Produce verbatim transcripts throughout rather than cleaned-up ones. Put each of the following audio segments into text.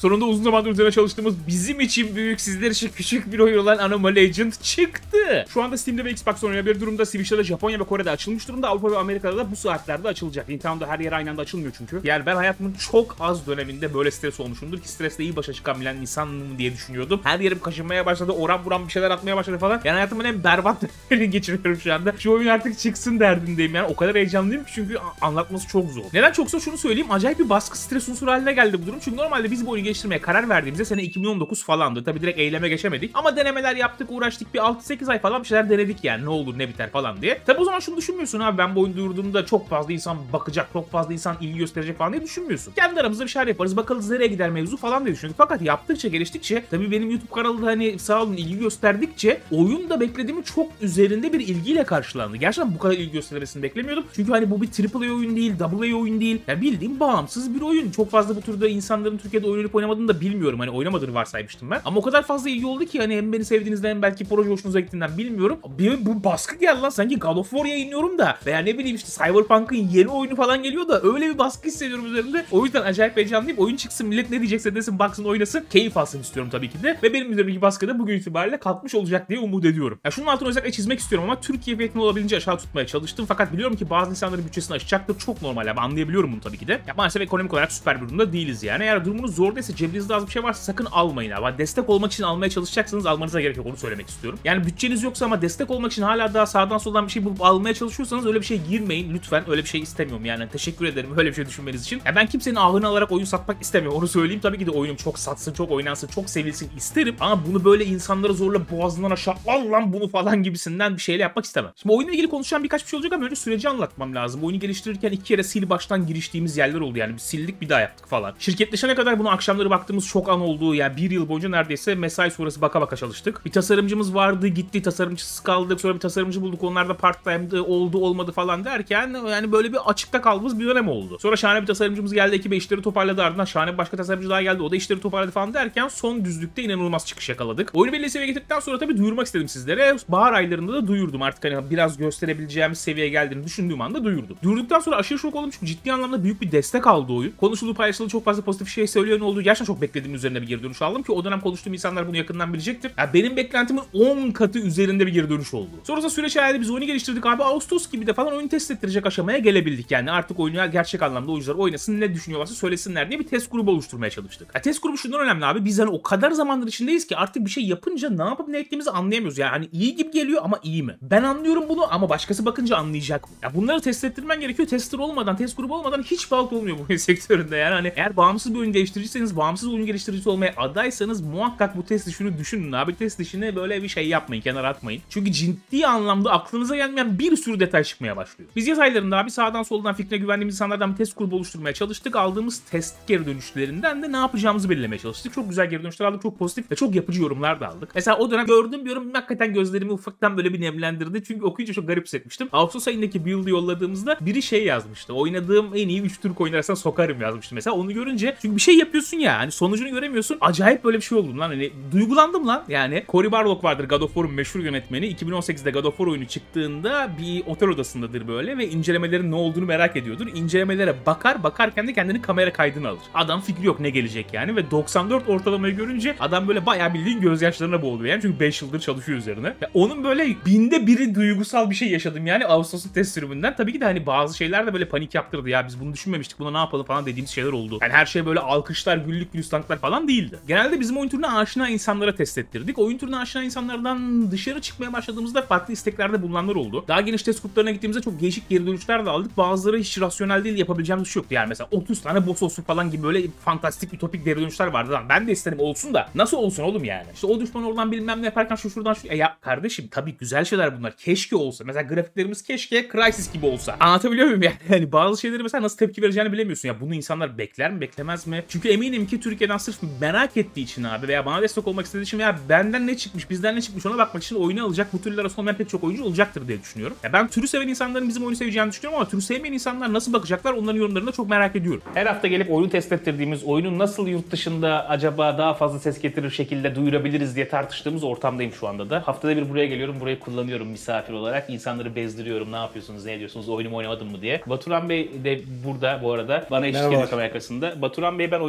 Sonunda uzun zamandır üzerine çalıştığımız, bizim için büyük, sizler için küçük bir oyun olan Anomaly Legend çıktı. Şu anda Steam'de ve Xbox oynayabilir durumda. Switch'te de, Japonya ve Kore'de açılmış durumda. Avrupa ve Amerika'da da bu saatlerde açılacak. Nintendo'da her yer aynı anda açılmıyor çünkü. Yani ben hayatımın çok az döneminde böyle stres olmuşumdur ki stresle iyi başa çıkabilen insanım diye düşünüyordum. Her yerim kaşınmaya başladı. Oran buram bir şeyler atmaya başladı falan. Yani hayatımın en berbat dönemini geçiriyorum şu anda. Şu oyun artık çıksın derdindeyim yani. O kadar heyecanlıyım ki çünkü anlatması çok zor. Neden çok zor? Şunu söyleyeyim. Acayip bir baskı, stres unsuru haline geldi bu durum. Çünkü normalde biz bu oyunu geliştirmeye karar verdiğimizde sene iki bin on dokuz falandı. Tabii direkt eyleme geçemedik. Ama denemeler yaptık, uğraştık. Bir altı sekiz ay falan bir şeyler denedik yani. Ne olur ne biter falan diye. Tabii o zaman şunu düşünmüyorsun abi. Ben bu oyunu duyurduğumda çok fazla insan bakacak, çok fazla insan ilgi gösterecek falan diye düşünmüyorsun. Kendi aramızda bir şeyler yaparız. Bakalım nereye gider mevzu falan diye düşündük. Fakat yaptıkça, geliştikçe, tabii benim YouTube kanalında hani sağ olun ilgi gösterdikçe oyun da beklediğimi çok üzerinde bir ilgiyle karşılandı. Gerçekten bu kadar ilgi göstermesini beklemiyordum. Çünkü hani bu bir triple A oyun değil, double A oyun değil. Yani bildiğim bağımsız bir oyun. Çok fazla bu türde insanların Türkiye'de oynayıp oynamadığını da bilmiyorum. Hani oynamadığını varsaymıştım ben. Ama o kadar fazla ilgi oldu ki hani hem beni sevdiğinizden hem belki proje hoşunuza gittiğinden bilmiyorum. Bir, bu baskı geldi lan, sanki God of War yayınlıyorum da veya ne bileyim işte Cyberpunk'ın yeni oyunu falan geliyor da öyle bir baskı hissediyorum üzerimde. O yüzden acayip heyecanlıyım. Oyun çıksın, millet ne diyecekse desin, baksın, oynasın, keyif alsın istiyorum tabii ki de. Ve benim üzerimdeki baskı da bugün itibariyle kalkmış olacak diye umut ediyorum. Ya şunun altını özellikle çizmek istiyorum ama Türkiye fiyatını olabildiğince aşağı tutmaya çalıştım. Fakat biliyorum ki bazı insanların bütçesini aşacaktır. Çok normal abi, anlayabiliyorum bunu tabii ki de. Ya maalesef ekonomik olarak süper bir durumda değiliz yani. Eğer durumunuz zordaysa, cebinizde az bir şey varsa sakın almayın abi. Destek olmak için almaya çalışacaksanız almanıza gerek yok, onu söylemek istiyorum. Yani bütçeniz yoksa ama destek olmak için hala daha sağdan soldan bir şey bulup almaya çalışıyorsanız öyle bir şey girmeyin lütfen. Öyle bir şey istemiyorum yani. Teşekkür ederim öyle bir şey düşünmeniz için. Ya ben kimsenin ahını alarak oyun satmak istemiyorum, onu söyleyeyim. Tabii ki de oyunum çok satsın, çok oynansın, çok sevilsin isterim. Ama bunu böyle insanlara zorla boğazından aşağı al lan bunu falan gibisinden bir şeyle yapmak istemem. Şimdi oyunla ilgili konuşacağım birkaç bir şey olacak ama önce süreci anlatmam lazım. Oyunu geliştirirken iki kere sil baştan giriştiğimiz yerler oldu yani. Bir sildik, bir daha yaptık falan. Şirketleşene kadar bunu akşamları baktığımız çok an oldu. Yani bir yıl boyunca neredeyse mesai sonrası baka baka çalıştık. Bir tasarımcımız vardı, gitti, tasarımcısız kaldık. Sonra bir tasarımcı bulduk. Onlar da part time'dı, oldu olmadı falan derken yani böyle bir açıkta kaldığımız bir dönem oldu. Sonra şahane bir tasarımcımız geldi, ekibe işleri toparladı, ardından şahane bir başka tasarımcı daha geldi. O da işleri toparladı falan derken son düzlükte inanılmaz çıkış yakaladık. Oyunu belli seviyeye getirdikten sonra tabii duyurmak istedim sizlere. Bahar aylarında da duyurdum. Artık hani biraz gösterebileceğimiz seviyeye geldiğini düşündüğüm anda duyurdum. Duyurduktan sonra aşırı şok oldum çünkü ciddi anlamda büyük bir destek aldı oyun. Konuşuldu, paylaşıldı, çok fazla pozitif şey söyleyen oldu. Gerçekten çok beklediğim üzerine bir geri dönüş aldım ki o dönem konuştuğum insanlar bunu yakından bilecektir. Ya benim beklentimin on katı üzerinde bir geri dönüş oldu. Sonrasında süreç ayarında biz oyunu geliştirdik abi. Ağustos gibi de falan oyunu test ettirecek aşamaya gelebildik. Yani artık oyunu gerçek anlamda oyuncular oynasın, ne düşünüyorlarsa söylesinler diye bir test grubu oluşturmaya çalıştık. Ya test grubu şundan önemli abi. Biz hani o kadar zamandır içindeyiz ki artık bir şey yapınca ne yapıp ne ettiğimizi anlayamıyoruz. Yani hani iyi gibi geliyor ama iyi mi? Ben anlıyorum bunu ama başkası bakınca anlayacak mı? Ya bunları test ettirmen gerekiyor. Tester olmadan, test grubu olmadan hiç halt olmuyor bu oyun sektöründe yani. Hani eğer bağımsız bir oyun geliştiriciyseniz, bağımsız oyun geliştiricisi olmaya adaysanız muhakkak bu test işini düşünün abi. Test işini böyle bir şey yapmayın, kenara atmayın. Çünkü ciddi anlamda aklınıza gelmeyen bir sürü detay çıkmaya başlıyor. Biz yaz aylarında abi sağdan soldan fikrine güvendiğimiz insanlardan bir test grubu oluşturmaya çalıştık. Aldığımız test geri dönüşlerinden de ne yapacağımızı belirlemeye çalıştık. Çok güzel geri dönüşler aldık, çok pozitif ve çok yapıcı yorumlar da aldık. Mesela o dönem gördüğüm bir yorum hakikaten gözlerimi ufaktan böyle bir nemlendirdi. Çünkü okuyunca çok garip hissetmiştim. Ağustos ayındaki build'ı yolladığımızda biri şey yazmıştı. Oynadığım en iyi üç Türk oyun arasına sokarım yazmıştı mesela. Onu görünce çünkü bir şey yapıyorsun ya, hani sonucunu göremiyorsun. Acayip böyle bir şey oldum lan. Hani duygulandım lan. Yani Cory Barlog vardır, God of War'un meşhur yönetmeni. iki bin on sekizde God of War oyunu çıktığında bir otel odasındadır böyle ve incelemelerin ne olduğunu merak ediyordur. İncelemelere bakar, bakarken de kendini kamera kaydına alır. Adam fikri yok ne gelecek yani ve doksan dört ortalamayı görünce adam böyle bayağı bildiğin gözyaşlarına boğuluyor yani çünkü beş yıldır çalışıyor üzerine. Ya onun böyle binde biri duygusal bir şey yaşadım yani Ağustos'un test sürümünden. Tabii ki de hani bazı şeyler de böyle panik yaptırdı ya, biz bunu düşünmemiştik, buna ne yapalım falan dediğimiz şeyler oldu. Yani her şey böyle alkışlar, güllük gülistanlıklar falan değildi. Genelde bizim oyun türüne aşina insanlara test ettirdik. Oyun türüne aşina insanlardan dışarı çıkmaya başladığımızda farklı isteklerde bulunanlar oldu. Daha geniş test gruplarına gittiğimizde çok değişik geri dönüşler de aldık. Bazıları hiç rasyonel değil, yapabileceğimiz bir şey yoktu. Yani mesela otuz tane boss olsun falan gibi böyle fantastik, ütopik geri dönüşler vardı. Lan ben de isterim olsun da nasıl olsun oğlum yani? İşte o düşman oradan bilmem ne yaparken şu şuradan şu... E ya kardeşim tabii güzel şeyler bunlar. Keşke olsa. Mesela grafiklerimiz keşke Crysis gibi olsa. Anlatabiliyor muyum yani? Yani bazı şeyleri mesela nasıl tepki vereceğini bilemiyorsun. Ya bunu insanlar bekler mi, beklemez mi? Çünkü eminim ki Türkiye'den sırf merak ettiği için abi veya bana destek olmak istediği için veya benden ne çıkmış, bizden ne çıkmış ona bakmak için oyunu alacak bu türler arasında olmayan pek çok oyuncu olacaktır diye düşünüyorum. Ya ben türü seven insanların bizim oyunu seveceğini düşünüyorum ama türü sevmeyen insanlar nasıl bakacaklar onların yorumlarını da çok merak ediyorum. Her hafta gelip oyunu test ettirdiğimiz, oyunu nasıl yurt dışında acaba daha fazla ses getirir şekilde duyurabiliriz diye tartıştığımız ortamdayım şu anda da. Haftada bir buraya geliyorum, burayı kullanıyorum misafir olarak. İnsanları bezdiriyorum, ne yapıyorsunuz, ne ediyorsunuz, oyunumu oynamadım mı diye. Baturan Bey de burada bu arada. Bana eşlik ediyor kamera arkasında. Baturan Bey ben oyunun key'ini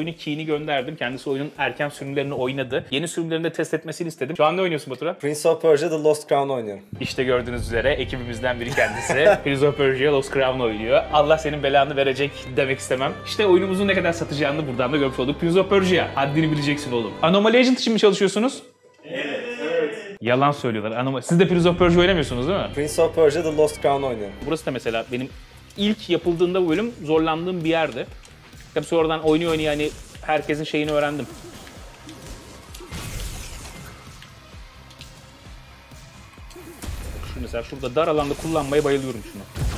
linkini gönderdim. Kendisi oyunun erken sürümlerini oynadı. Yeni sürümlerini de test etmesini istedim. Şu an ne oynuyorsun Batura? Prince of Persia The Lost Crown oynuyorum. İşte gördüğünüz üzere ekibimizden biri kendisi. Prince of Persia Lost Crown oynuyor. Allah senin belanı verecek demek istemem. İşte oyunumuzun ne kadar satacağını buradan da görmüş olduk. Prince of Persia. Haddini bileceksin oğlum. Anomaly Agent için mi çalışıyorsunuz? Evet, evet. Yalan söylüyorlar. Anomaly. Siz de Prince of Persia oynamıyorsunuz değil mi? Prince of Persia The Lost Crown oynuyorum. Burası da mesela benim ilk yapıldığında bu bölüm zorlandığım bir yerdi. Tabii sonradan oynuyor oynuyor yani herkesin şeyini öğrendim. Şu mesela şurada dar alanda kullanmaya bayılıyorum şunu.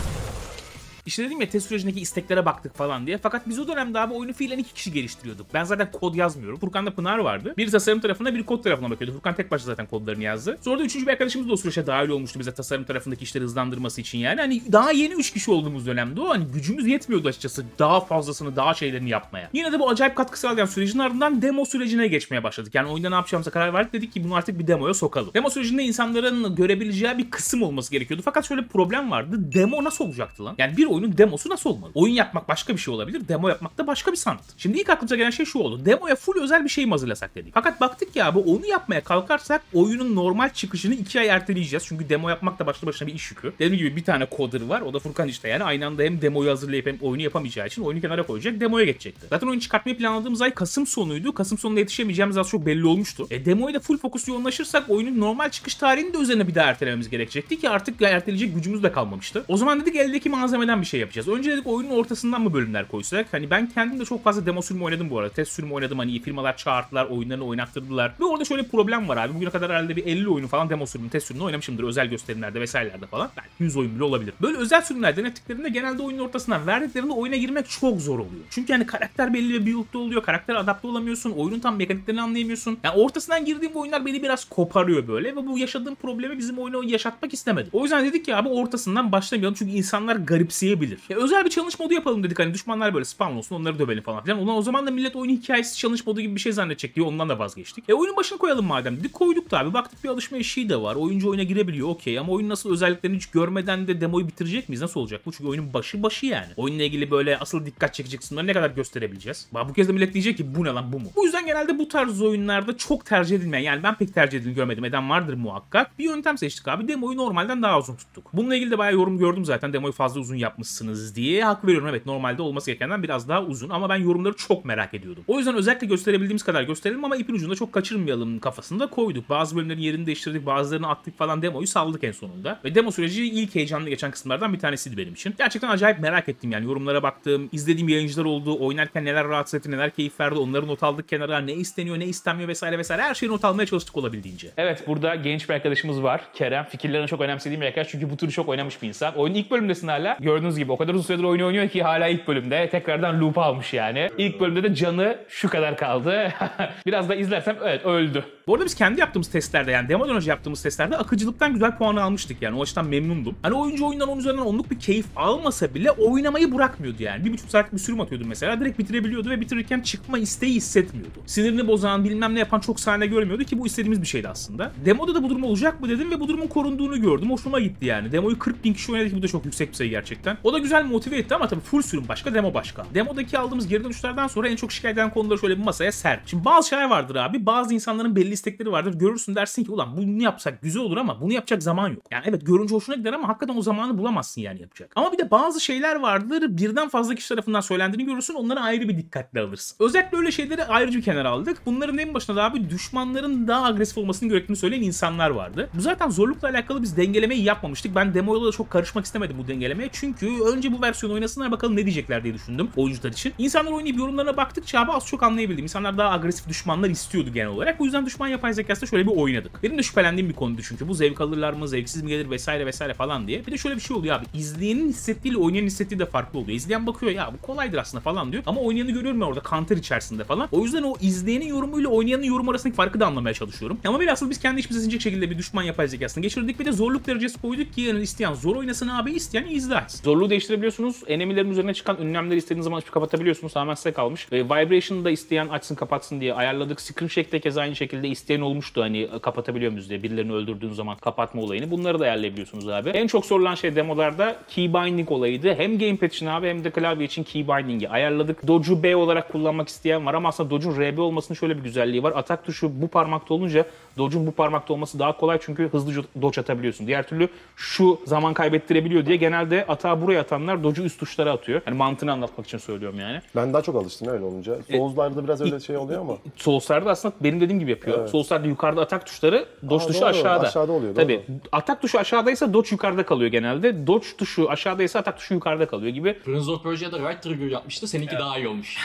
İşte dedim ya test sürecindeki isteklere baktık falan diye. Fakat biz o dönemde abi oyunu fiilen iki kişi geliştiriyorduk. Ben zaten kod yazmıyorum. Furkan'da Pınar vardı. Bir tasarım tarafına, bir kod tarafına bakıyordu. Furkan tek başına zaten kodlarını yazdı. Sonra da üçüncü bir arkadaşımız da o süreçte dahil olmuştu bize tasarım tarafındaki işleri hızlandırması için yani. Hani daha yeni üç kişi olduğumuz dönemde o. Hani gücümüz yetmiyordu açıkçası daha fazlasını, daha şeylerini yapmaya. Yine de bu acayip katkı sağlayan sürecin ardından demo sürecine geçmeye başladık. Yani oyunda ne yapacağımıza karar verdik, dedik ki bunu artık bir demoya sokalım. Demo sürecinde insanların görebileceği bir kısım olması gerekiyordu. Fakat şöyle bir problem vardı. Demo nasıl olacaktı lan? Yani bir oyunun demosu nasıl olmalı? Oyun yapmak başka bir şey olabilir, demo yapmak da başka bir sanat. Şimdi ilk aklımıza gelen şey şu oldu. Demoya full özel bir şey mi hazırlasak dedik. Fakat baktık ya bu onu yapmaya kalkarsak oyunun normal çıkışını iki ay erteleyeceğiz. Çünkü demo yapmak da başlı başına bir iş yükü. Dediğim gibi bir tane coder var. O da Furkan işte yani. Aynı anda hem demoyu hazırlayıp hem oyunu yapamayacağı için oyunu kenara koyacak, demoya geçecekti. Zaten oyunu çıkartmayı planladığımız ay Kasım sonuydu. Kasım sonunda yetişemeyeceğimiz az çok belli olmuştu. E demoya da full fokus yoğunlaşırsak oyunun normal çıkış tarihini de üzerine bir daha ertelememiz gerekecekti ki artık erteleyecek gücümüz de kalmamıştı. O zaman dedik eldeki malzemeden bir şey yapacağız. Önce dedik oyunun ortasından mı bölümler koysak? Hani ben kendim de çok fazla demo sürümü oynadım bu arada. Test sürümü oynadım. Hani iyi firmalar çağırdılar, oyunlarını oynattırdılar. Ve orada şöyle bir problem var abi. Bugüne kadar herhalde bir elli oyunu falan demo sürümü, test sürümünü oynamışımdır. Özel gösterimlerde vesairelerde falan. Belki yüz oyun bile olabilir. Böyle özel sürümler denettiklerinde genelde oyunun ortasından verdiklerinde oyuna girmek çok zor oluyor. Çünkü hani karakter belli bir build'da oluyor. Karaktere adapte olamıyorsun. Oyunun tam mekaniklerini anlayamıyorsun. Yani ortasından girdiğim oyunlar beni biraz koparıyor böyle. Ve bu yaşadığım problemi bizim oyunu yaşatmak istemedim. O yüzden dedik ki abi ortasından başlamayalım. Çünkü insanlar garipseyebilir. Ya özel bir challenge modu yapalım dedik. Hani düşmanlar böyle spawn olsun, onları dövelim falan filan. Ulan o zaman da millet oyunun hikayesi challenge modu gibi bir şey zannedecek diye ondan da vazgeçtik. E oyunun başına koyalım madem dedik. Koyduk da abi. Baktık bir alışma eşiği de var. Oyuncu oyuna girebiliyor okey ama oyun nasıl özelliklerini hiç görmeden de demoyu bitirecek miyiz? Nasıl olacak bu? Çünkü oyunun başı başı yani. Oyunla ilgili böyle asıl dikkat çekecek kısımları ne kadar gösterebileceğiz? Bak bu kez de millet diyecek ki bu ne lan bu mu? Bu yüzden genelde bu tarz oyunlarda çok tercih edilmeyen, yani ben pek tercih edildiğini görmedim. Eden vardır muhakkak. Bir yöntem seçtik abi. Demoyu normalden daha uzun tuttuk. Bununla ilgili de bayağı yorum gördüm zaten. Demoyu fazla uzun yapmışsınız diye. Hak veriyorum, evet, normalde olması gerekenden biraz daha uzun ama ben yorumları çok merak ediyordum. O yüzden özellikle gösterebildiğimiz kadar gösterelim ama ipin ucunda çok kaçırmayalım kafasında koyduk. Bazı bölümlerin yerini değiştirdik, bazılarını attık falan, demoyu saldık en sonunda. Ve demo süreci ilk heyecanlı geçen kısımlardan bir tanesiydi benim için. Gerçekten acayip merak ettim yani, yorumlara baktım, izlediğim yayıncılar oldu, oynarken neler rahatsız etti, neler keyif verdi, onları not aldık kenara, ne isteniyor, ne istenmiyor vesaire vesaire, her şeyi not almaya çalıştık olabildiğince. Evet, burada genç bir arkadaşımız var, Kerem. Fikirlerini çok önemsediğim bir arkadaş çünkü bu türü çok oynamış bir insan. Oyunun ilk bölümdesin hala. Gördüğünüz gibi o kadar uzun süredir oyunu oynuyor ki hala ilk bölümde tekrardan loop almış yani. İlk bölümde de canı şu kadar kaldı. Biraz da izlersem evet öldü. Bu arada biz kendi yaptığımız testlerde, yani demodan önce yaptığımız testlerde akıcılıktan güzel puanı almıştık yani. O açıdan memnundum. Hani oyuncu oyundan on üzerinden onluk bir keyif almasa bile oynamayı bırakmıyordu yani. Bir buçuk saatlik bir sürüm atıyordum mesela. Direkt bitirebiliyordu ve bitirirken çıkma isteği hissetmiyordu. Sinirini bozan, bilmem ne yapan çok sahne görmüyordu ki bu istediğimiz bir şeydi aslında. Demoda da bu durum olacak mı dedim ve bu durumun korunduğunu gördüm. Hoşuma gitti yani. Demoyu kırk bin kişi oynadı ki bu da çok yüksek bir sayı gerçekten. O da güzel motive etti ama tabii full sürüm başka, demo başka. Demodaki aldığımız geri dönüşlerden sonra en çok şikayet eden konuları şöyle bir masaya ser. Şimdi bazı şeyler vardır abi. Bazı insanların belli istekleri vardır. Görürsün dersin ki ulan bunu yapsak güzel olur ama bunu yapacak zaman yok. Yani evet, görünce hoşuna gider ama hakikaten o zamanı bulamazsın yani yapacak. Ama bir de bazı şeyler vardır. Birden fazla kişi tarafından söylendiğini görürsün. Onları ayrı bir dikkatle alırsın. Özellikle öyle şeyleri ayrıca bir kenara aldık. Bunların en başında da abi düşmanların daha agresif olmasını gerektiğini söyleyen insanlar vardı. Bu zaten zorlukla alakalı biz dengelemeyi yapmamıştık. Ben demoyla da çok karışmak istemedim bu dengelemeye. Çünkü önce bu versiyonu oynasınlar bakalım ne diyecekler diye düşündüm oyuncular için. İnsanlar oynayıp yorumlarına baktıkça abi az çok anlayabildim. İnsanlar daha agresif düşmanlar istiyordu genel olarak. O yüzden düşman yapay zekasında şöyle bir oynadık. Benim de şüphelendiğim bir konuydu çünkü. Bu zevk alırlar mı, zevksiz mi gelir vesaire vesaire falan diye. Bir de şöyle bir şey oluyor abi. İzleyenin hissettiğiyle oynayan hissettiği de farklı oluyor. İzleyen bakıyor ya bu kolaydır aslında falan diyor. Ama oynayanı görüyorum ya orada counter içerisinde falan. O yüzden o izleyenin yorumuyla oynayanın yorumu arasındaki farkı da anlamaya çalışıyorum. Ama bilhassa biz kendi içimize sinecek şekilde bir düşman yapay zekasını geçirdik. Bir de zorluk derecesi koyduk ki yani isteyen zor oynasın abi, isteyen izler. Zorluk Zorluğu değiştirebiliyorsunuz. Enemilerin üzerine çıkan ünlemleri istediğiniz zaman açıp kapatabiliyorsunuz. Tamamen size kalmış. E, Vibration'ı da isteyen açsın kapatsın diye ayarladık. Screen Shake'de keza aynı şekilde isteyen olmuştu. Hani kapatabiliyor muyuz diye. Birilerini öldürdüğünüz zaman kapatma olayını. Bunları da ayarlayabiliyorsunuz abi. En çok sorulan şey demolarda key binding olayıydı. Hem gamepad için abi hem de klavye için key binding'i ayarladık. Dodge'u B olarak kullanmak isteyen var ama aslında Dodge'un R B olmasının şöyle bir güzelliği var. Atak tuşu bu parmakta olunca Dodge'un bu parmakta olması daha kolay çünkü hızlıca dodge atabiliyorsun. Diğer türlü şu zaman kaybettirebiliyor diye genelde atağı buraya atanlar Dodge'u üst tuşlara atıyor. Yani mantığını anlatmak için söylüyorum yani. Ben daha çok alıştım öyle olunca. Souls'larda biraz öyle şey oluyor ama. Souls'larda aslında benim dediğim gibi yapıyor. Evet. Souls'larda yukarıda atak tuşları, Dodge Aa, tuşu doğru. aşağıda. Aşağıda oluyor, Tabii. doğru. Atak tuşu aşağıdaysa Dodge yukarıda kalıyor genelde. Dodge tuşu aşağıdaysa atak tuşu yukarıda kalıyor gibi. Prince of Persia'da right trigger yapmıştı. Seninki evet. daha iyi olmuş.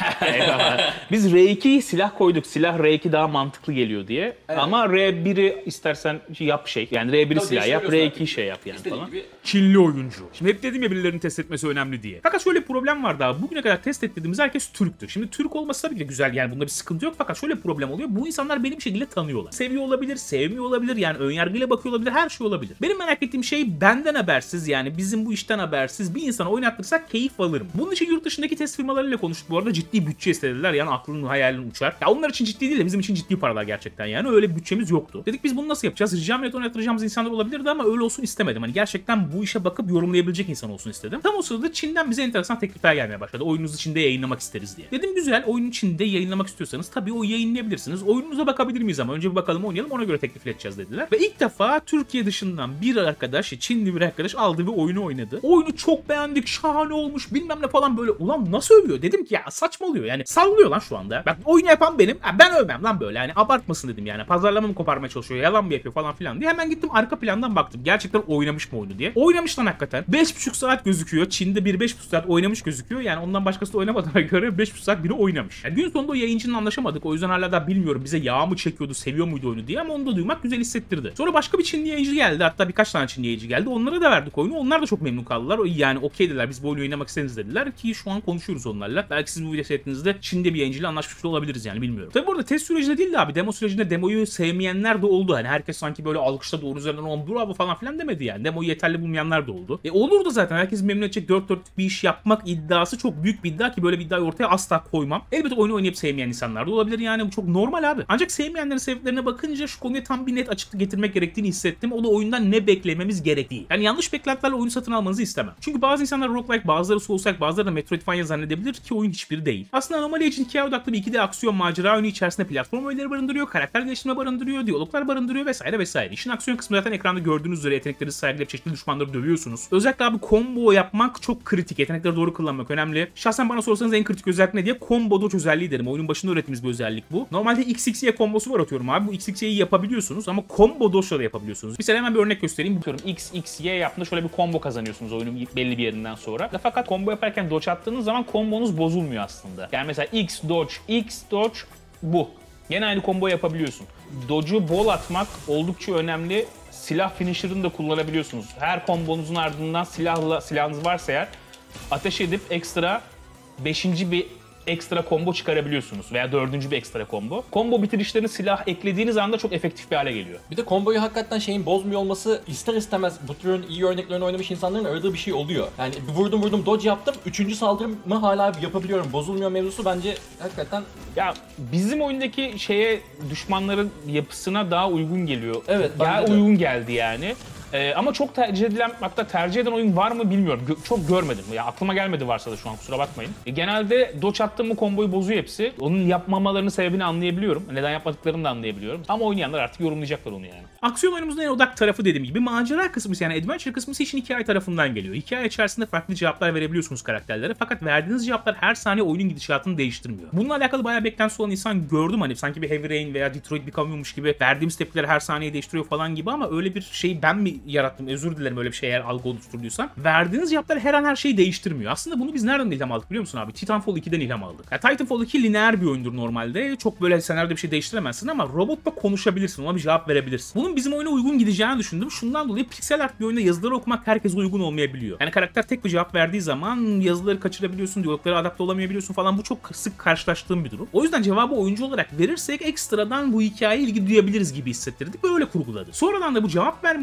Biz R iki'yi silah koyduk. Silah R iki daha mantıklı geliyor diye. Evet. Ama R bir'i istersen yap şey. Yani R bir'i Tabii silah yap, R iki'yi şey yap yani İstediğin falan. gibi. Çinli oyuncu. Şimdi hep dedim ya birilerinin test etmesi önemli diye. Fakat şöyle bir problem var daha. Bugüne kadar test ettiğimiz herkes Türktür. Şimdi Türk olması tabii ki de güzel yani bunda bir sıkıntı yok. Fakat şöyle bir problem oluyor. Bu insanlar beni bir şekilde tanıyorlar. Seviyor olabilir, sevmiyor olabilir. Yani önyargıyla bakıyor olabilir. Her şey olabilir. Benim merak ettiğim şey benden habersiz yani bizim bu işten habersiz bir insana oynattırsak keyif alırım. Bunun için yurt dışındaki test firmalarıyla konuştuk. Bu arada ciddi bütçe istediler. Yani aklının hayalin uçar. Ya onlar için ciddi değil de bizim için ciddi paralar gerçekten yani. Öyle bir bütçemiz yoktu. Dedik biz bunu nasıl yapacağız? Rica millet oynattıracağımız insanlar olabilirdi ama öyle olsun istemedim. Hani gerçekten bu işe bakıp yorumlayabilecek insan olsun istedim. Tam o sırada Çin'den bize enteresan teklifler gelmeye başladı. Oyununuzu Çin'de yayınlamak isteriz diye. Dedim güzel, oyunu Çin'de yayınlamak istiyorsanız tabii o yayınlayabilirsiniz. Oyununuza bakabilir miyiz ama önce bir bakalım oynayalım ona göre teklif edeceğiz dediler. Ve ilk defa Türkiye dışından bir arkadaş, Çinli bir arkadaş aldı ve oyunu oynadı. Oyunu çok beğendik, şahane olmuş bilmem ne falan böyle. Ulan nasıl övüyor? Dedim ki ya saçmalıyor yani. Sallıyor lan şu anda. Bak oyunu yapan benim. Ben övmem lan böyle. Yani abartmasın dedim yani. Pazarlama mı koparmaya çalışıyor, yalan mı yapıyor falan filan diye. Hemen gittim arka plandan baktım. Gerçekten oynamış mı oyunu diye. Oynamış lan hakikaten. beş buçuk saat gözüküyor. Çin'de bir beş buçuk saat oynamış gözüküyor. Yani ondan başkası da oynamadığına göre beş buçuk saat biri oynamış. Yani gün sonunda o yayıncının anlaşamadık. O yüzden hala da bilmiyorum bize yağ mı çekiyordu, seviyor muydu oyunu diye ama onu da duymak güzel hissettirdi. Sonra başka bir Çinli yayıncı geldi. Hatta birkaç tane Çinli yayıncı geldi. Onlara da verdik oyunu. Onlar da çok memnun kaldılar. Yani okey dediler. Biz bu oyunu oynamak isteriz dediler ki şu an konuşuyoruz onlarla. Belki siz bu video seyrettiğinizde Çin'de bir yayıncıyla anlaşmış olabiliriz yani bilmiyorum. Tabi bu arada test sürecinde değil de abi demo sürecinde demoyu sevmeyenler de oldu. Hani herkes sanki böyle alkışladı onun üzerinden on bravo falan filan demedi yani. Demoyu yeterli bulmayanlar da oldu. E olur da zaten herkes memnun edecek dört dörtlük bir iş yapmak iddiası çok büyük bir iddia ki böyle bir iddiayı ortaya asla koymam. Elbette oyunu oynayıp sevmeyen insanlar da olabilir yani bu çok normal abi. Ancak sevmeyenlerin sebeplerine bakınca şu konuya tam bir net açıklık getirmek gerektiğini hissettim. O da oyundan ne beklememiz gerektiği. Yani yanlış beklentilerle oyunu satın almanızı istemem. Çünkü bazı insanlar roguelike, bazıları Souls-like, bazıları da Metroidvania zannedebilir ki oyun hiçbiri değil. Aslında Anomaly Agent hikaye odaklı bir iki D aksiyon macera oyunu içerisinde platform öğeleri barındırıyor, karakter geliştirme barındırıyor, diyaloglar barındırıyor vesaire vesaire. İşin aksiyon kısmı zaten ekranda gördüğünüz üzere yetenekleri sergileyip çeşitli düşmanları dövüyorsunuz. Özellikle abi combo yapmak çok kritik. Yetenekleri doğru kullanmak önemli. Şahsen bana sorsanız en kritik özellik ne diye combo dodge özelliği derim. Oyunun başında öğrettiğimiz bir özellik bu. Normalde X X Y kombosu var atıyorum abi. Bu X X Y'yi yapabiliyorsunuz ama combo dodge'la da yapabiliyorsunuz. Mesela hemen bir örnek göstereyim. Bakıyorum X X Y yaptığında şöyle bir combo kazanıyorsunuz oyunun belli bir yerinden sonra. Fakat combo yaparken dodge attığınız zaman kombonuz bozulmuyor aslında. Yani mesela X dodge, X dodge bu. Gene aynı combo yapabiliyorsun. Dodge'u bol atmak oldukça önemli. Silah finisher'ını da kullanabiliyorsunuz. Her kombonuzun ardından silahla silahınız varsa eğer ateş edip ekstra beşinci bir ekstra combo çıkarabiliyorsunuz veya dördüncü bir ekstra combo. Combo bitirişlerini silah eklediğiniz anda çok efektif bir hale geliyor. Bir de komboyu hakikaten şeyin bozmuyor olması ister istemez bu türün iyi örneklerini oynamış insanların aradığı bir şey oluyor. Yani vurdum vurdum dodge yaptım. Üçüncü saldırımı hala yapabiliyorum. Bozulmuyor mevzusu bence hakikaten. Ya bizim oyundaki şeye düşmanların yapısına daha uygun geliyor. Evet. Daha uygun geldi yani. Ee, ama çok tercih edilen, hatta tercih eden oyun var mı bilmiyorum. Gö- çok görmedim. Ya aklıma gelmedi varsa da şu an kusura bakmayın. E, genelde dodge attığım mı komboyu bozuyor hepsi. Onun yapmamalarının sebebini anlayabiliyorum. Neden yapmadıklarını da anlayabiliyorum. Ama oynayanlar artık yorumlayacaklar onu yani. Aksiyon oyunumuzun en odak tarafı dediğim gibi macera kısmı yani adventure kısmı işin hikaye tarafından geliyor. Hikaye içerisinde farklı cevaplar verebiliyorsunuz karakterlere. Fakat verdiğiniz cevaplar her saniye oyunun gidişatını değiştirmiyor. Bununla alakalı bayağı beklentisi olan insan gördüm hani sanki bir Heavy Rain veya Detroit Become'ymuş gibi verdiğimiz tepkileri her saniye değiştiriyor falan gibi ama öyle bir şey ben mi yarattım? Özür dilerim öyle bir şey eğer algı oluşturduysam. Verdiğiniz cevaplar her an her şeyi değiştirmiyor. Aslında bunu biz nereden ilham aldık biliyor musun abi? Titanfall iki'den ilham aldık. Yani Titanfall iki lineer bir oyundur normalde. Çok böyle senaryoda bir şey değiştiremezsin ama robotla konuşabilirsin. Ona bir cevap verebilirsin. Bunun bizim oyuna uygun gideceğini düşündüm. Şundan dolayı piksel art bir oyunda yazıları okumak herkese uygun olmayabiliyor. Yani karakter tek bir cevap verdiği zaman yazıları kaçırabiliyorsun, diyaloglara adapte olamayabiliyorsun falan. Bu çok sık karşılaştığım bir durum. O yüzden cevabı oyuncu olarak verirsek ekstradan bu hikayeye ilgi duyabiliriz gibi hissettirdik. Böyle kurguladı. Sonradan da bu cevap verme olayını bazı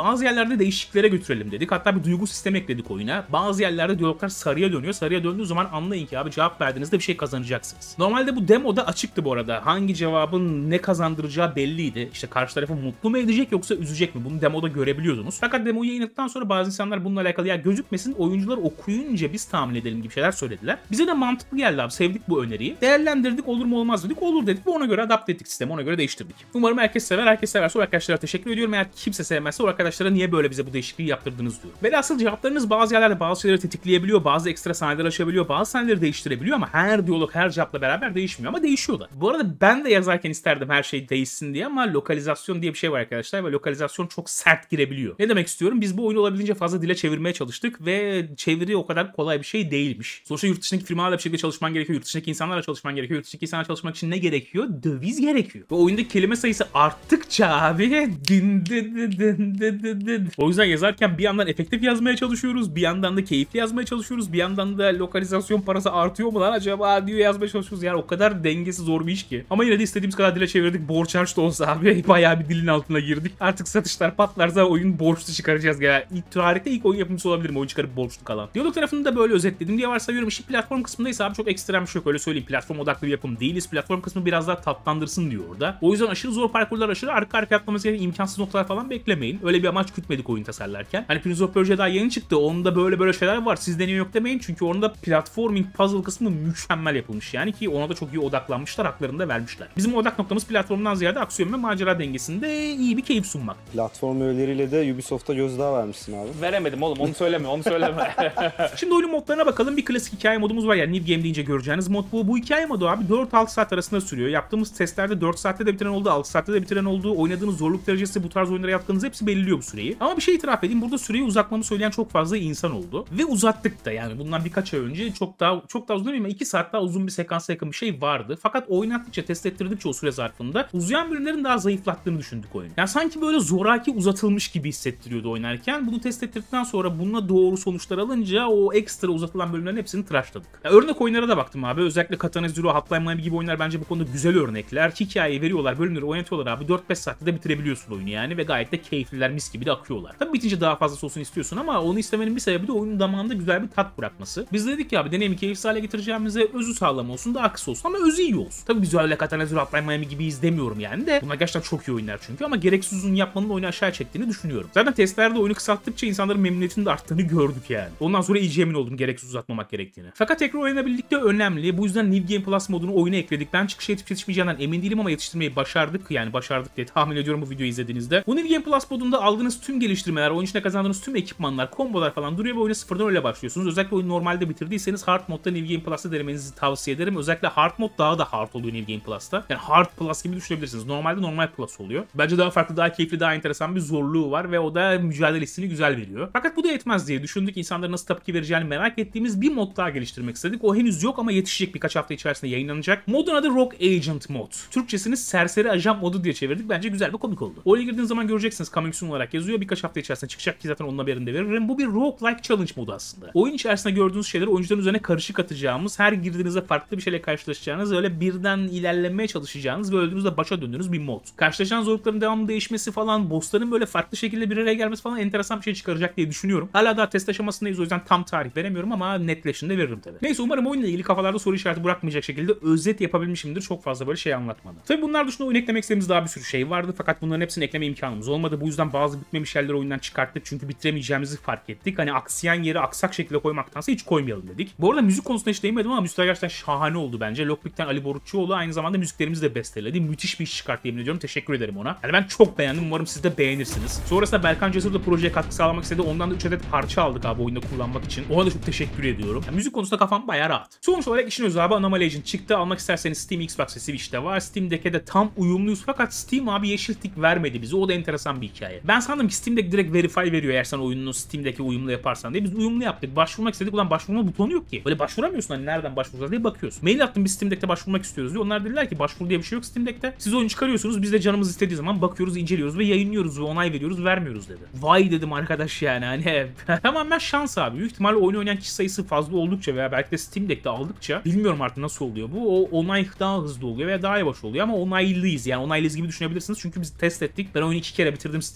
Bazı yerlerde değişikliklere götürelim dedik. Hatta bir duygu sistemi ekledik oyuna. Bazı yerlerde diyaloglar sarıya dönüyor. Sarıya döndüğü zaman anlayın ki abi cevap verdiğinizde bir şey kazanacaksınız. Normalde bu demoda açıktı bu arada. Hangi cevabın ne kazandıracağı belliydi. İşte karşı tarafı mutlu mu edecek yoksa üzecek mi? Bunu demoda görebiliyordunuz. Fakat demoyu yayınladıktan sonra bazı insanlar bununla alakalı ya gözükmesin, oyuncular okuyunca biz tahmin edelim gibi şeyler söylediler. Bize de mantıklı geldi abi. Sevdik bu öneriyi. Değerlendirdik, olur mu olmaz dedik. Olur dedik ve ona göre adapte ettik sistemi. Ona göre değiştirdik. Umarım herkes sever. Herkes severse o arkadaşlara teşekkür ediyorum. Eğer kimse sevmezse o arkadaşlara niye böyle bize bu değişikliği yaptırdınız diyor. Velhasıl cevaplarınız bazı yerlerde bazı şeyleri tetikleyebiliyor. Bazı ekstra sahneler açabiliyor. Bazı sahneleri değiştirebiliyor ama her diyalog her cevapla beraber değişmiyor ama değişiyor da. Bu arada ben de yazarken isterdim her şey değişsin diye ama lokalizasyon diye bir şey var arkadaşlar ve lokalizasyon çok sert girebiliyor. Ne demek istiyorum? Biz bu oyunu olabildiğince fazla dile çevirmeye çalıştık ve çeviri o kadar kolay bir şey değilmiş. Sonuçta yurt dışındaki firmalarla bir şekilde çalışman gerekiyor. Yurt dışındaki insanlarla çalışman gerekiyor. Yurt dışındaki insanlarla çalışmak için ne gerekiyor? Döviz gerekiyor. Ve oyundaki kelime sayısı arttıkça abi din din din din din din. O yüzden yazarken bir yandan efektif yazmaya çalışıyoruz. Bir yandan da keyifli yazmaya çalışıyoruz. Bir yandan da lokalizasyon parası artıyor mu lan acaba diyor yazmaya çalışıyoruz. Yani o kadar dengesi zor bir iş ki. Ama yine de istediğimiz kadar dile çevirdik. Borç harç da olsa abi bayağı bir dilin altına girdik. Artık satışlar patlarsa oyun borçlu çıkaracağız ya. İlk tarihte ilk oyun yapımcısı olabilirim oyun çıkarıp borçlu kalan. Diyalog tarafını da böyle özetledim diye varsayıyorum. İşte platform kısmındaysa abi çok ekstrem bir şey yok öyle söyleyeyim. Platform odaklı bir yapım değiliz. Platform kısmı biraz daha tatlandırsın diyor orada. O yüzden aşırı zor parkurlar, aşırı arka arka atlaması gereken imkansız noktalar falan beklemeyin. Öyle bir amaç gütmedik oyun tasarlarken. Hani Prince of Persia daha yeni çıktı. Onda böyle böyle şeyler var. Siz deniyor yok demeyin. Çünkü onda platforming puzzle kısmı mükemmel yapılmış. Yani ki ona da çok iyi odaklanmışlar. Haklarını da vermişler. Bizim odak noktamız platformdan ziyade aksiyon ve macera dengesinde iyi bir keyif sunmak. Platform öğeleriyle de Ubisoft'a gözdağı vermişsin abi. Veremedim oğlum onu söyleme onu söyleme. Şimdi oyunun modlarına bakalım. Bir klasik hikaye modumuz var yani New Game deyince göreceğiniz mod bu. Bu hikaye modu abi dört altı saat arasında sürüyor. Yaptığımız testlerde dört saatte de bitiren oldu, altı saatte de bitiren oldu. Oynadığınız zorluk derecesi, bu tarz oyunlara yaptığınız hepsi belirliyor bu süreyi. Ama bir şey itiraf edeyim, burada süreyi uzatmamı söyleyen çok fazla insan oldu. Ve uzattık da yani bundan birkaç ay önce çok daha çok daha uzun değil mi? iki saat daha uzun bir sekansa yakın bir şey vardı. Fakat oynattıkça, test ettirdikçe o süre zarfında uzayan bölümlerin daha zayıflattığını düşündük oyunu. Yani sanki böyle zoraki uzatılmış gibi hissettiriyordu oynarken. Bunu test ettirdikten sonra bununla doğru sonuçlar alınca o ekstra uzatılan bölümlerin hepsini tıraşladık. Yani örnek oyunlara da baktım abi. Özellikle Katana Zero, Hotline Miami gibi oyunlar bence bu konuda güzel örnekler. Hikayeyi veriyorlar, bölümleri oynatıyorlar abi. dört beş saatte de bitirebiliyorsun oyunu yani ve gayet de keyifliler, mis gibi de akıyorlar. Tabii bitince daha fazlası olsun istiyorsun ama onu istemenin bir sebebi de oyunun damağında güzel bir tat bırakması. Biz dedik ya abi deneyimi keyifsiz hale getireceğimize özü sağlam olsun, daha kısa olsun ama özü iyi olsun. Tabii biz öyle Katana Zero, Hotline Miami gibi izlemiyorum yani de. Bunlar gerçekten çok iyi oyunlar çünkü ama gereksiz uzun yapmanın oyunu aşağı çektiğini düşünüyorum. Zaten testlerde oyunu kısalttıkça insanların memnuniyetinin de arttığını gördük yani. Ondan sonra iyice emin oldum gereksiz uzatmamak gerektiğini. Fakat tekrar oynanabildikçe önemli. Bu yüzden New Game Plus modunu oyuna ekledik. Ben çıkışa yetişip yetişmeyeceğinden emin değilim ama yetiştirmeyi başardık. Yani başardık diye tahmin ediyorum bu videoyu izlediğinizde. Bu New Game Plus modunda aldığınız tüm geliştirmeler, oyun içinde kazandığınız tüm ekipmanlar, kombolar falan duruyor ve oyuna sıfırdan öyle başlıyorsunuz. Özellikle oyunu normalde bitirdiyseniz hard modda New Game Plus'ta denemenizi tavsiye ederim. Özellikle hard mod daha da hard oluyor New Game Plus'ta. Yani hard plus gibi düşünebilirsiniz. Normalde normal plus oluyor. Bence daha farklı, daha keyifli, daha enteresan bir zorluğu var ve o da mücadele hissini güzel veriyor. Fakat bu da yetmez diye düşündük. İnsanların nasıl tepki vereceğini merak ettiğimiz bir mod daha geliştirmek istedik. O henüz yok ama yetişecek, birkaç hafta içerisinde yayınlanacak. Modun adı Rogue Agent mod. Türkçesini serseri ajan modu diye çevirdik. Bence güzel ve komik oldu. Oraya girdiğiniz zaman göreceksiniz coming soon olarak yazıyor. Birkaç hafta içerisinde çıkacak ki zaten onun haberini de veririm. Bu bir roguelike challenge modu aslında. Oyun içerisinde gördüğünüz şeyleri oyuncuların üzerine karışık atacağımız, her girdiğinizde farklı bir şeyle karşılaşacağınız, öyle birden ilerlemeye çalışacağınız ve öldüğünüzde başa döndüğünüz bir mod. Karşılaşan zorlukların devamlı değişmesi falan, bossların böyle farklı şekilde bir araya gelmesi falan enteresan bir şey çıkaracak diye düşünüyorum. Hala daha test aşamasındayız, o yüzden tam tarih veremiyorum ama netleşinde veririm tabii. Neyse, umarım oyunla ilgili kafalarda soru işareti bırakmayacak şekilde özet yapabilmişimdir. Çok fazla böyle şey anlatmadan. Tabii bunlar dışında oyun eklemek istediğimiz daha bir sürü şey vardı fakat bunların hepsini ekleme imkanımız olmadı. Bu yüzden bazı bitmemiş yerleri oyundan çıkarttık çünkü bitiremeyeceğimizi fark ettik. Hani aksayan yeri aksak şekilde koymaktansa hiç koymayalım dedik. Bu arada müzik konusunda hiç değinmedim ama müzikler gerçekten şahane oldu bence. Lockpick'ten Ali Borukçuoğlu aynı zamanda müziklerimizi de besteledi. Müthiş bir iş çıkarttı, yemin ediyorum. Teşekkür ederim ona. Yani ben çok beğendim. Umarım siz de beğenirsiniz. Sonrasında Berkan Cesur da projeye katkı sağlamak istedi. Ondan da üç adet parça aldık abi oyunda kullanmak için. Ona da çok teşekkür ediyorum. Yani müzik konusunda kafam bayağı rahat. Sonuç olarak işin özü abi Anomaly Agent çıktı. Almak isterseniz Steam, Xbox ve Switch'te var. Steam Deck'e de tam uyumluyuz fakat Steam abi yeşil tik vermedi bize. O da enteresan bir hikaye. Ben sandım ki Steam Deck direkt verify veriyor eğer sen oyununu Steam Deck'e uyumlu yaparsan diye. Biz uyumlu yaptık. Başvurmak istedik. Ulan başvurma butonu yok ki. Böyle başvuramıyorsun, hani nereden başvuracağız diye bakıyorsun. Mail attım, biz Steam Deck'te başvurmak istiyoruz diye. Onlar dediler ki başvur diye bir şey yok Steam Deck'te. Siz oyun çıkarıyorsunuz. Biz de canımız istediği zaman bakıyoruz, inceliyoruz ve yayınlıyoruz ve onay veriyoruz, vermiyoruz dedi. Vay dedim arkadaş yani hani. Tamamen şans abi. Büyük ihtimalle oyunu oynayan kişi sayısı fazla oldukça veya belki de Steam Deck'te aldıkça bilmiyorum artık nasıl oluyor bu. O onay daha hızlı oluyor veya daha yavaş oluyor ama onaylıyız yani onaylıyız gibi düşünebilirsiniz çünkü biz test ettik. Ben oyunu iki kere bitirdim Steam Deck'te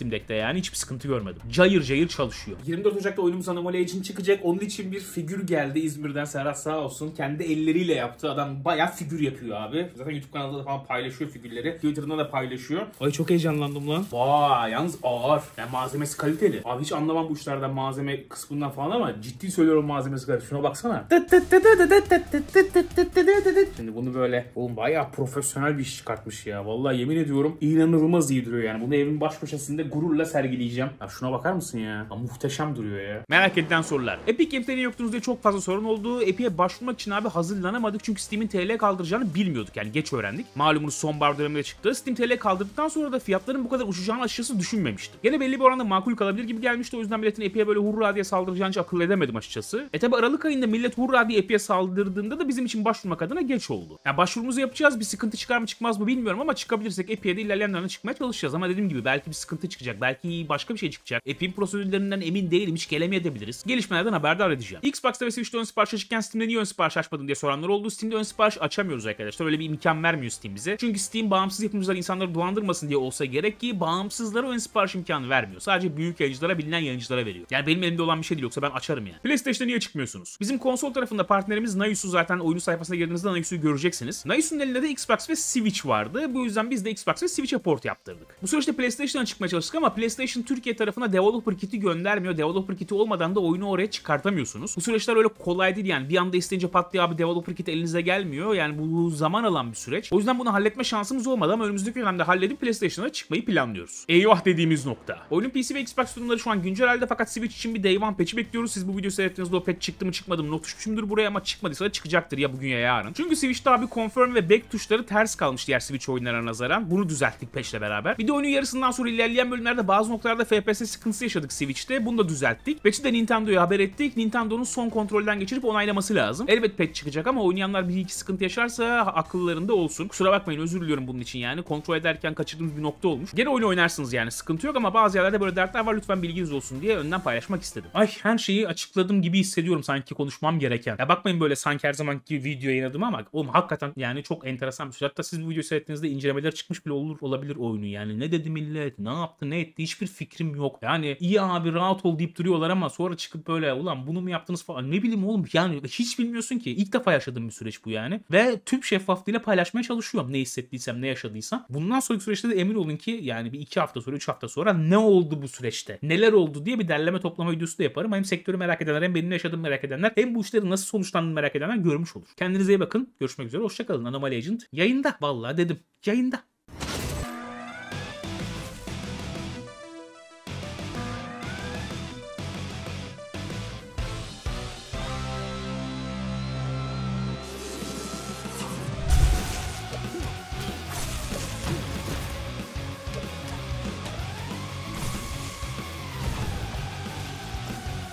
yani hiçbir sıkıntı görmedim. Cayır cayır çalışıyor. yirmi dört Ocak'ta oyunumuz Anomaly Agent çıkacak. Onun için bir figür geldi İzmir'den, Serhat sağ olsun. Kendi elleriyle yaptı. Adam bayağı figür yapıyor abi. Zaten YouTube kanalında da falan paylaşıyor figürleri. Twitter'da da paylaşıyor. Ay çok heyecanlandım lan. Vay yalnız ağır. Yani malzemesi kaliteli. Abi hiç anlamam bu işlerden, malzeme kısmından falan ama ciddi söylüyorum, malzemesi kaliteli. Şuna baksana. Şimdi bunu böyle, oğlum bayağı profesyonel bir iş çıkartmış ya. Vallahi yemin ediyorum inanılmaz iyi duruyor yani. Bunu evin baş köşesinde gururla sergileyeceğim. Ya şuna bakar mısın ya? Ya muhteşem duruyor ya. Merak edilen sorular. Epic Games'te niye yoktunuz diye çok fazla sorun oldu. Epic'e başvurmak için abi hazırlanamadık çünkü Steam'in T L kaldıracağını bilmiyorduk. Yani geç öğrendik. Malumunuz sonbahar döneminde çıktı. Steam T L kaldırdıktan sonra da fiyatların bu kadar uçacağını açıkçası düşünmemiştim. Gene belli bir oranda makul kalabilir gibi gelmişti. O yüzden milletin Epic'e böyle hurra diye saldıracağını hiç akıl edemedim açıkçası. E tabi Aralık ayında millet hurra diye Epic'e saldırdığında da bizim için başvurmak adına geç oldu. Yani başvurumuzu yapacağız. Bir sıkıntı çıkar mı çıkmaz mı bilmiyorum ama çıkabilirsek Epic'e de ilerleyen dönemde çıkmaya çalışacağız. Ama dediğim gibi belki bir sıkıntı çıkacak. Belki başka bir şey çıkacak. Epic'in prosedürlerinden emin değilim. Hiç gelemeyebiliriz. Gelişmelerden haberdar edeceğim. Xbox'ta ve Switch'te ön sipariş açıkken Steam'de niye ön sipariş açmadın diye soranlar oldu. Steam'de ön sipariş açamıyoruz arkadaşlar. Öyle bir imkan vermiyor Steam bize. Çünkü Steam bağımsız yapımcılar insanları dolandırmasın diye olsa gerek ki bağımsızlara ön sipariş imkanı vermiyor. Sadece büyük yayıncılara, bilinen yayıncılara veriyor. Yani benim elimde olan bir şey değil, yoksa ben açarım yani. PlayStation'da niye çıkmıyorsunuz? Bizim konsol tarafında partnerimiz Nayus'u, zaten oyunu sayfasına girdiğinizde Nayus'u göreceksiniz. Nayus'un elinde de Xbox ve Switch vardı. Bu yüzden biz de Xbox ve Switch'e port yaptırdık. Bu süreçte PlayStation'dan çıkmaya çalıştık ama PlayStation Türkiye tarafına developer kit'i göndermiyor. Developer kit'i olmadan da oyunu oraya çıkartamıyorsunuz. Bu süreçler öyle kolay değil yani. Bir anda isteyince pat diye abi developer kit elinize gelmiyor. Yani bu zaman alan bir süreç. O yüzden bunu halletme şansımız olmadı ama önümüzdeki dönemde halledip PlayStation'a çıkmayı planlıyoruz. Eyvah dediğimiz nokta. Oyunun P C ve Xbox durumları şu an güncel halde fakat Switch için bir Day One patch'i bekliyoruz. Siz bu videoyu seyrettiğinizde o patch çıktı mı çıkmadı mı not düşmüşümdür buraya ama çıkmadıysa da çıkacaktır ya bugün ya yarın. Çünkü Switch'te abi confirm ve back tuşları ters kalmış diğer Switch oyunlarına nazaran. Bunu düzelttik patch'le beraber. Bir de oyunun yarısından sonra ilerleyen bölümlerde bazı noktalarda F P S sıkıntısı yaşadık Switch'te. Bunu da düzelttik. Patch'i de Nintendo'ya haber ettik. Nintendo'nun son kontrolden geçirip onaylaması lazım. Elbet patch çıkacak ama oynayanlar bir iki sıkıntı yaşarsa akıllarında olsun. Kusura bakmayın, özür diliyorum bunun için yani. Kontrol ederken kaçırdığımız bir nokta olmuş. Gene oyunu oynarsınız yani, sıkıntı yok ama bazı yerlerde böyle dertler var, lütfen bilginiz olsun diye önden paylaşmak istedim. Ay her şeyi açıkladım gibi hissediyorum sanki konuşmam gereken. Ya bakmayın böyle sanki her zamanki video yayınladım ama oğlum hakikaten yani çok enteresan bir şey. Hatta siz bu videoyu seyrettiğinizde incelemeler çıkmış bile olur olabilir oyunu yani. Ne dedi millet, ne yaptı, ne etti hiçbir fikrim yok. Yani iyi abi rahat ol deyip duruyorlar ama sonra çıkıp böyle ulan bunu mu yaptınız falan, ne bileyim oğlum yani hiç bilmiyorsun ki. İlk defa yaşadığım bir süreç bu yani. Ve tüm şeffaflığıyla paylaşmaya çalışıyorum ne hissettiysem, ne yaşadıysam. Bundan sonraki süreçte de emin olun ki yani bir iki hafta sonra, üç hafta sonra ne oldu bu süreçte, neler oldu diye bir derleme toplama videosu da yaparım. Hem sektörü merak edenler, hem benim yaşadığımı merak edenler, hem bu işlerin nasıl sonuçlandığını merak edenler görmüş olur. Kendinize iyi bakın. Görüşmek üzere. Hoşçakalın. Anomaly Agent yayında. Vallahi dedim. Yayında.